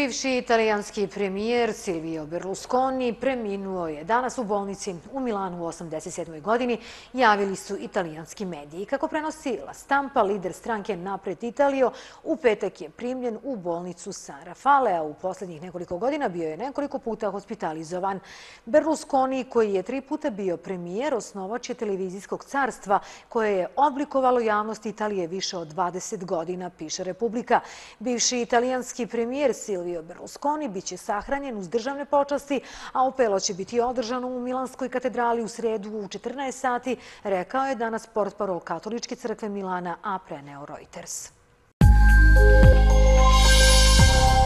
Bivši italijanski premijer Silvio Berlusconi preminuo je danas u bolnici u Milanu u 87. godini, javili su italijanski mediji. Kako prenosi La Stampa, lider stranke Napred Italio u petak je primljen u bolnicu San Rafale, a u posljednjih nekoliko godina bio je nekoliko puta hospitalizovan. Berlusconi, koji je 3 puta bio premijer, osnovač je televizijskog carstva koje je oblikovalo javnost Italije više od 20 godina, piše Republika. Bivši italijanski premijer Silvio Berlusconi biće sahranjen uz državne počasti, a opelo će biti održano u Milanskoj katedrali u sredu u 14 sati, rekao je danas portparol Katoličke crkve Milana, a preneo Reuters.